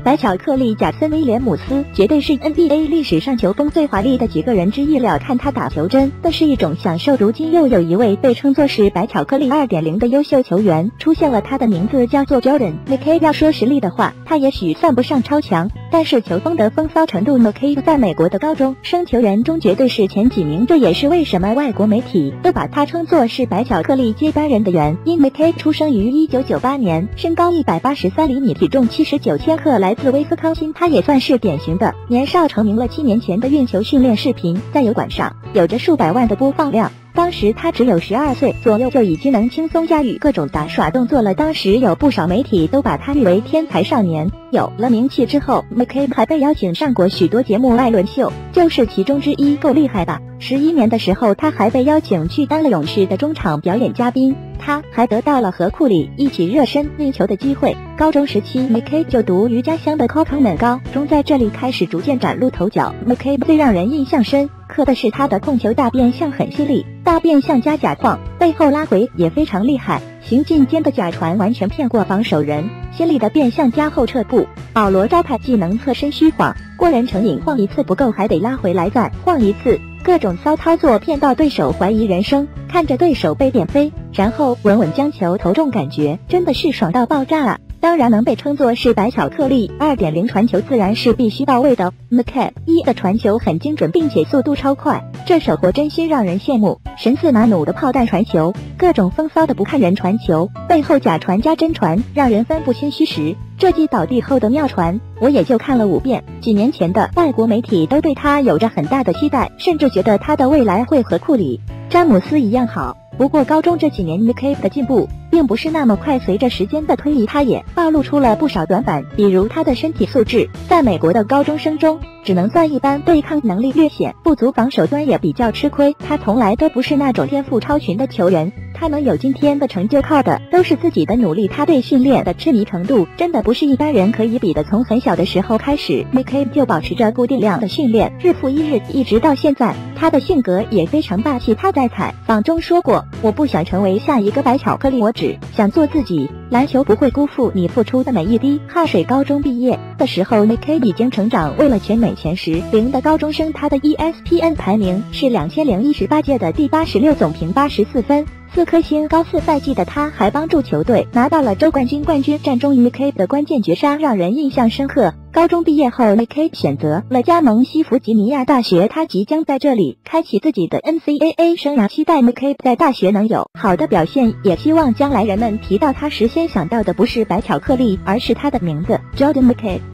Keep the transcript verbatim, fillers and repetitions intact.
白巧克力贾森·威廉姆斯绝对是 N B A 历史上球风最华丽的几个人之一了。看他打球真的是一种享受。如今又有一位被称作是白巧克力 二点零 的优秀球员出现了，他的名字叫做 Jordan McCabe。要说实力的话，他也许算不上超强，但是球风的风骚程度 McCabe 在美国的高中生球员中绝对是前几名。这也是为什么外国媒体都把他称作是白巧克力接班人的原因。McCabe 出生于一九九八年，身高一百八十三厘米，体重七十九千克，来自威斯康辛。他也算是典型的年少成名了。七年前的运球训练视频在油管上有着数百万的播放量，当时他只有十二岁左右，就已经能轻松驾驭各种打耍动作了。当时有不少媒体都把他誉为天才少年。有了名气之后， McCabe 还被邀请上过许多节目，艾伦秀就是其中之一，够厉害吧。十一年的时候，他还被邀请去当了勇士的中场表演嘉宾，他还得到了和库里一起热身运球的机会。高中时期 McCabe 就读于家乡的 Cocoman 高中，在这里开始逐渐崭露头角。 McCabe 最让人印象深刻的是他的控球大变向很犀利，大变向加假晃，背后拉回也非常厉害，行进间的假传完全骗过防守人，犀利的变向加后撤步。保罗招牌技能侧身虚晃，过人成瘾，晃一次不够还得拉回来再晃一次，各种骚操作骗到对手怀疑人生，看着对手被点飞，然后稳稳将球投中，感觉真的是爽到爆炸啊！当然能被称作是白巧克力 二点零 传球自然是必须到位的。 McCabe 一的传球很精准，并且速度超快，这手活真心让人羡慕。神似马努的炮弹传球，各种风骚的不看人传球，背后假传加真传，让人分不清虚实。这记倒地后的妙传我也就看了五遍。几年前的外国媒体都对他有着很大的期待，甚至觉得他的未来会和库里、詹姆斯一样好。不过高中这几年 McCabe 的进步并不是那么快，随着时间的推移，他也暴露出了不少短板，比如他的身体素质在美国的高中生中只能算一般，对抗能力略显不足，防守端也比较吃亏。他从来都不是那种天赋超群的球员，他能有今天的成就靠的都是自己的努力，他对训练的痴迷程度真的不是一般人可以比的。从很小的时候开始 McCabe 就保持着固定量的训练，日复一日，一直到现在。他的性格也非常霸气，他在采访中说过，我不想成为下一个白巧克力，我只想做自己，篮球不会辜负你付出的每一滴汗水。高中毕业的时候 McCabe 已经成长为了全美前十名的高中生，他的 E S P N 排名是两千零一十八届的第八十六，总评八十四分，四颗星。高四赛季的他还帮助球队拿到了州冠军冠军战中 McCabe 的关键绝杀让人印象深刻。高中毕业后 McCabe 选择了加盟西弗吉尼亚大学，他即将在这里开启自己的 N C A A 生涯，期待 McCabe 在大学能有好的表现，也希望将来人们提到他时先想到的不是白巧克力，而是他的名字 Jordan McCabe。